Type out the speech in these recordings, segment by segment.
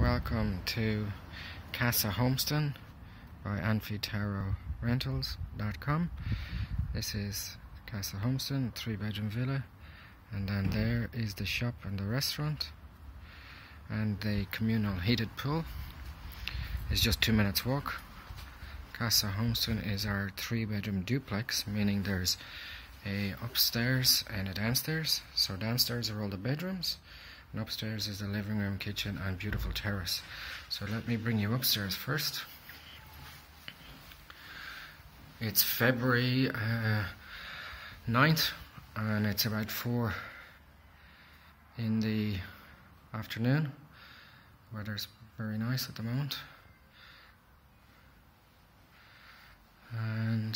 welcome to Casa Homestead by AmphiTaroRentals.com. This is Casa Homestead, 3-bedroom villa, and then there is the shop and the restaurant, and the communal heated pool is just 2 minutes walk. Casa Homestead is our 3-bedroom duplex, meaning there's a upstairs and a downstairs. So downstairs are all the bedrooms, and upstairs is the living room, kitchen and beautiful terrace. So let me bring you upstairs first. It's February 9th and it's about 4 in the afternoon. Weather's very nice at the moment. And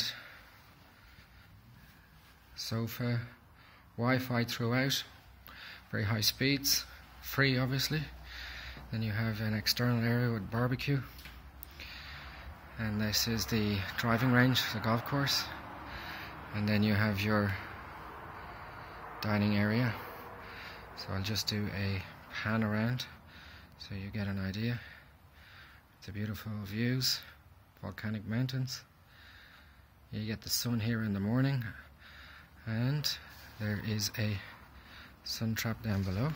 sofa, Wi-Fi throughout, very high speeds, free obviously. Then you have an external area with barbecue, and this is the driving range, the golf course, and then you have your dining area. So I'll just do a pan around so you get an idea. The beautiful views, volcanic mountains. You get the sun here in the morning, and there is a sun trap down below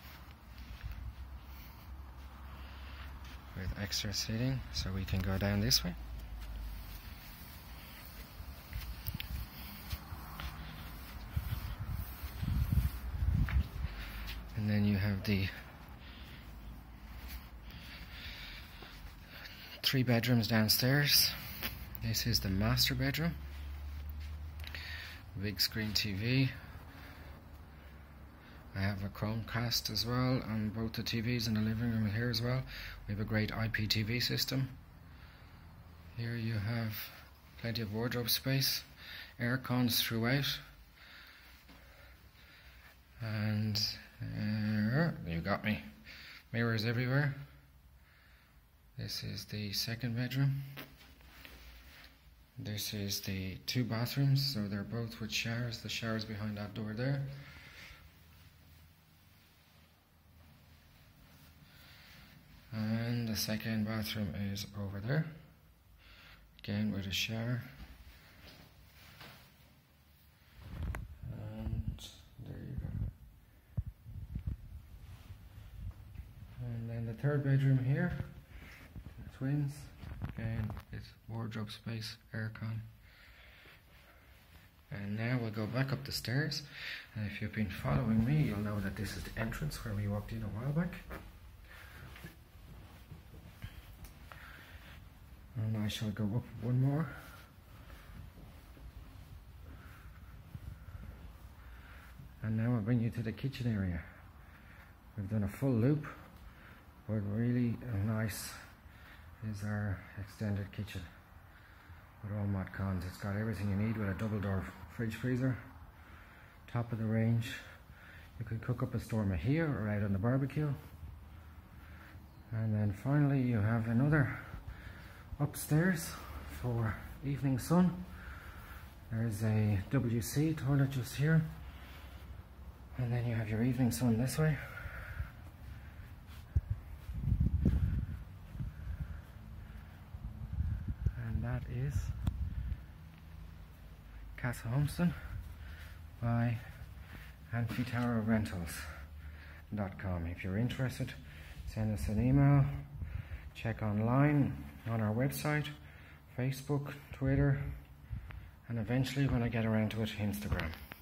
with extra seating, so we can go down this way. And then you have the 3 bedrooms downstairs. This is the master bedroom. Big screen TV. I have a Chromecast as well on both the TVs in the living room here as well. We have a great IPTV system. Here you have plenty of wardrobe space, air cons throughout, and you got me. Mirrors everywhere. This is the 2nd bedroom. This is the 2 bathrooms, so they're both with showers. The shower's behind that door there. And the 2nd bathroom is over there, again with a shower. And there you go. And then the 3rd bedroom here, the twins. Again, it's wardrobe space, aircon. And now we'll go back up the stairs. And if you've been following me, you'll know that this is the entrance where we walked in a while back. And I shall go up one more. And now I'll bring you to the kitchen area. We've done a full loop, but really nice is our extended kitchen with all mod cons. It's got everything you need with a double door fridge freezer, top of the range. You can cook up a storm here or out on the barbecue. And then finally you have another upstairs for evening sun. There's a WC toilet just here, and then you have your evening sun this way. That is Casa Homestead by AmphiTaroRentals.com. If you're interested, send us an email, check online on our website, Facebook, Twitter, and eventually when I get around to it, Instagram.